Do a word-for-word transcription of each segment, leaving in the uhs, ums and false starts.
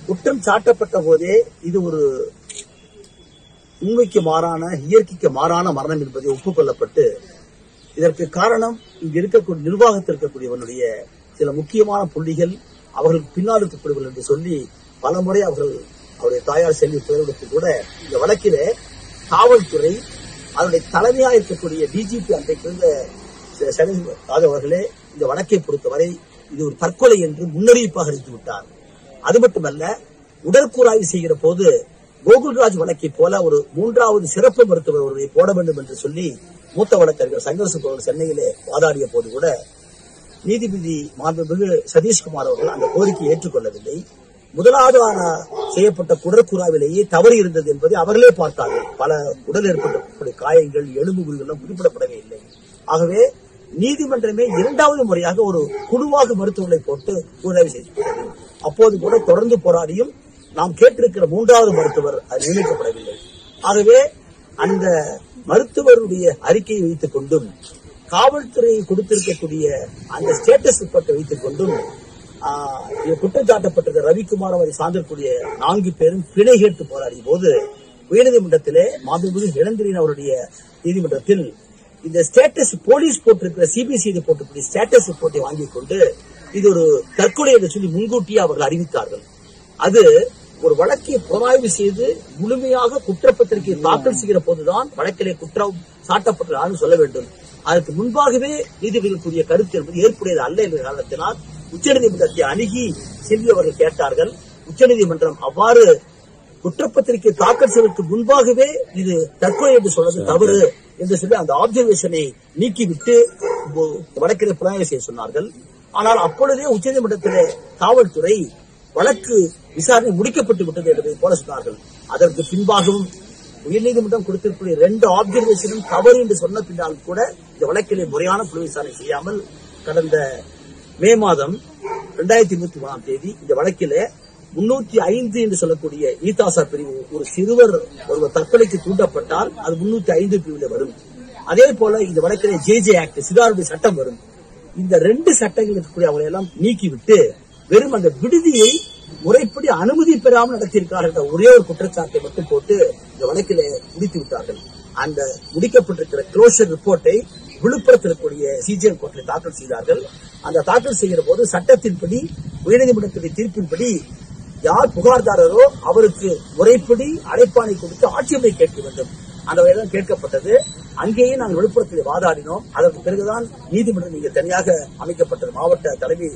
குற்றம் சாட்டப்பட்ட போதே இது ஒரு உண்மைக்கு மாறான, இயற்கைக்கு மாறான மரணம் என்பதை ஒப்புக்கொள்ளப்பட்டு, இதற்கு காரணம் இங்கு இருக்கக்கூடிய நிர்வாகத்தில் இருக்கக்கூடியவனுடைய சில முக்கியமான புள்ளிகள் அவர்களுக்கு பின்னால் இருக்கக்கூடியவர்கள் என்று சொல்லி பல முறை அவர்கள் அவருடைய தாயார் செல்வி புயலுக்கு கூட இந்த வழக்கிலே காவல்துறை அதனுடைய தலைமையாக இருக்கக்கூடிய டிஜிபி அன்றைக்கு இருந்த யாதவ் அவர்களே இந்த வழக்கை பொறுத்தவரை இது ஒரு தற்கொலை என்று முன்னறிவிப்பாக அறிவித்து விட்டார். அது மட்டுமல்ல, உடற்கூறாய்வு செய்கிற போது கோகுல்ராஜ் வழக்கை போல ஒரு மூன்றாவது சிறப்பு மருத்துவர் ஒருவரை போட வேண்டும் என்று சொல்லி மூத்த வழக்கறிஞர் சங்கர் சென்னையிலே வாதாடிய போது கூட நீதிபதி மாண்புமிகு சதீஷ்குமார் அவர்கள் அந்த கோரிக்கையை ஏற்றுக்கொள்ளவில்லை. முதலாவது செய்யப்பட்ட குடற்கூறாவிலேயே தவறு இருந்தது என்பதை அவர்களே பார்த்தார்கள். பல உடல் ஏற்பட்ட காயங்கள், எலும்பு முறிவுகள் குறிப்பிடப்படவே இல்லை. ஆகவே நீதிமன்றமே இரண்டாவது முறையாக ஒரு குழுவாக மருத்துவர்களை போட்டு கூறாய்வு செய்யப்பட்டது. அப்போது கூட தொடர்ந்து போராடியும் நாம் கேட்டிருக்கிற மூன்றாவது மருத்துவர் அது நியமிக்கப்படவில்லை. ஆகவே அந்த மருத்துவருடைய அறிக்கையை வைத்துக் கொண்டும் காவல்துறை கொடுத்திருக்கக்கூடிய அந்த ஸ்டேட்டஸ் ரிப்போர்ட்டை வைத்துக் கொண்டும் குற்றம் சாட்டப்பட்டிருக்கிற ரவிக்குமார் அவரை சார்ந்திருக்கூடிய நான்கு பேரும் பிணை கேட்டு போராடிய போது உயர்நீதிமன்றத்திலே மாண்புமிகு இளந்திரன் அவருடைய நீதிமன்றத்தில் இந்த ஸ்டேட்டஸ் போலீஸ் போட்டிருக்கிற சிபிசிஐடி போட்டிருக்கிற ஸ்டேட்டஸ் ரிப்போர்ட்டை வாங்கிக் கொண்டு இது ஒரு தற்கொலை என்று சொல்லி முன்கூட்டியே அவர்கள் அறிவித்தார்கள். அது ஒரு வழக்கை புலனாய்வு செய்து முழுமையாக குற்றப்பத்திரிகை தாக்கல் செய்கிற போதுதான் வழக்கிலே குற்றம் சாட்டப்பட்டதாக சொல்ல வேண்டும். அதற்கு முன்பாகவே நீதிபதிகளுக்குரிய கருத்து என்பது ஏற்புடையது அல்ல என்ற காரணத்தினால் உச்சநீதிமன்றத்தை அணுகி செல்வி அவர்கள் கேட்டார்கள். உச்சநீதிமன்றம் அவ்வாறு குற்றப்பத்திரிகை தாக்கல் செய்வதற்கு முன்பாகவே இது தற்கொலை என்று சொல்வது தவறு என்று சொல்லி அந்த ஆப்சர்வேஷனை நீக்கிவிட்டு வழக்கிலே புலனாய்வு செய்ய சொன்னார்கள். ஆனால் அப்பொழுதே உச்சநீதிமன்றத்திலே காவல்துறை வழக்கு விசாரணை முடிக்கப்பட்டு விட்டது என்பதை போல சொன்னார்கள். அதற்கு பின்பாகவும் உயர்நீதிமன்றம் கொடுத்திருக்கூடிய இரண்டு ஆப்சர்வேஷனும் தவறு என்று சொன்ன பின்னால் கூட இந்த வழக்கிலே முறையான புலி விசாரணை செய்யாமல் கடந்த மே மாதம் இரண்டாயிரத்தி இருபத்தி மூணாம் தேதி இந்த வழக்கிலே முன்னூத்தி ஐந்து என்று சொல்லக்கூடிய ஈதாசா பிரிவு ஒரு சிறுவர் ஒருவர் தற்கொலைக்கு தூண்டப்பட்டால் அது முன்னூத்தி ஐந்து பிரிவில் வரும். அதே போல இந்த வழக்கிலே ஜே ஜே ஆக்ட் சிறாருடைய சட்டம் வரும். இந்த ரெண்டு சட்டங்கள் இருக்கக்கூடிய அவங்களை எல்லாம் நீக்கிவிட்டு வெறும் அந்த விடுதியை முறைப்படி அனுமதி பெறாமல் நடத்தியிருக்கிறார்கள் ஒரே ஒரு குற்றச்சாட்டை மட்டும் போட்டு இந்த வழக்கிலே முடித்து விட்டார்கள். அந்த முடிக்கப்பட்டிருக்கிற க்ளோஷர் ரிப்போர்ட்டை விழுப்புரத்தில் இருக்கக்கூடிய சிஜிஎம் கோர்ட்டில் தாக்கல் செய்தார்கள். அந்த தாக்கல் செய்கிற போது சட்டத்தின்படி உயர்நீதிமன்றத்துடைய தீர்ப்பின்படி யார் புகார்தாரரோ அவருக்கு முறைப்படி அழைப்பாணை கொடுத்து ஆட்சேபனை கேட்க வேண்டும். அந்த வகையில் கேட்கப்பட்டது. அங்கேயே நாங்கள் விழுப்புரத்தில் வாதாடினோம். அதற்கு பிறகுதான் நீதிமன்றம் இங்கே தனியாக அமைக்கப்பட்டது. மாவட்ட தலைமை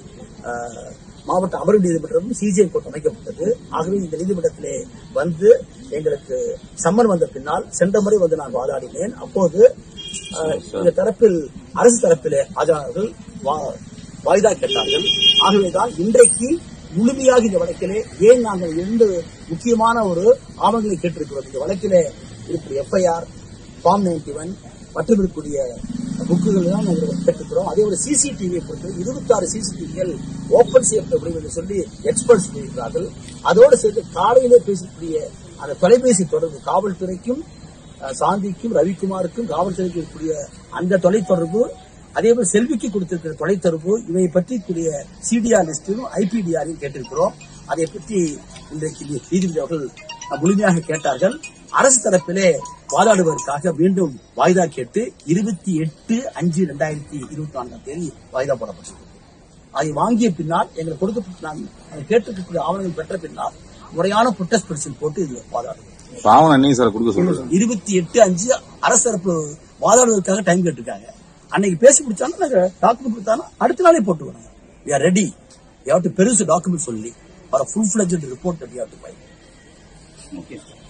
மாவட்ட அமர்வு நீதிமன்றமும் சிஜிஐ கோர்ட் அமைக்கப்பட்டது. ஆகவே இந்த நீதிமன்றத்திலே வந்து எங்களுக்கு சம்மன் வந்த பின்னால் சென்ற முறை வந்து நான் வாதாடினேன். அப்போது இந்த தரப்பில் அரசு தரப்பிலே ஆஜரானவர்கள் வாய்தா கேட்டார்கள். ஆகவேதான் இன்றைக்கு முழுமையாக இந்த வழக்கிலே ஏன் நாங்கள் இரண்டு முக்கியமான ஒரு ஆவணங்களை கேட்டிருக்கிறோம். இந்த வழக்கிலே இருக்கிற எஃப்ஐஆர் ஃபார்ம் நைன்டி ஒன் மற்றும் இருக்கக்கூடிய புக்குகள் தான் நாங்கள் பெற்றிருக்கிறோம். அதே ஒரு சிசிடிவியை பொறுத்து இருபத்தி ஆறு சிசிடிவிகள் ஓபன் செய்யப்படும் என்று சொல்லி எக்ஸ்பர்ட்ஸ் சொல்லியிருக்கிறார்கள். அதோடு சேர்த்து காலையிலே பேசக்கூடிய அந்த தொலைபேசி தொடர்பு காவல்துறைக்கும் சாந்திக்கும் ரவிக்குமாருக்கும் காவல்துறைக்கு இருக்கக்கூடிய அந்த தொலைத்தொடர்பு, அதே போல செல்விக்கு கொடுத்திருக்கிற தொலைத்தொடர்பு, இவை பற்றி கூடிய சிடிஆர் லிஸ்டும் ஐபிடிஆரையும் கேட்டிருக்கிறோம். அதை பற்றி இன்றைக்கு நீதிபதி அவர்கள் முழுமையாக கேட்டார்கள். அரசு தரப்பிலே வாதாடுவதற்காக மீண்டும் வாய்தா கேட்டு இருபத்தி எட்டு அஞ்சு இரண்டாயிரத்தி இருபத்தி நான்காம் தேதி வாய்தா போடப்பட்டது. அதை வாங்கிய பின்னால் எங்களுக்கு கொடுக்கப்பட்ட நாங்கள் கேட்டிருக்கக்கூடிய ஆவணங்கள் பெற்ற பின்னால் முறையான புட்டஸ் பென்சில் போட்டு இது வாதாடுவோம். இருபத்தி எட்டு அஞ்சு அரசு தரப்பு வாதாடுவதற்காக டைம் கேட்டிருக்காங்க. அன்னைக்கு பேசி முடிச்சாலும் நாங்க டாக்குமெண்ட் கொடுத்தாலும் அடுத்த நாளே போட்டு வராங்க. we are ready. we have to பெருசு டாக்குமெண்ட் சொல்லி for a full fledged report that we have to file. Okay.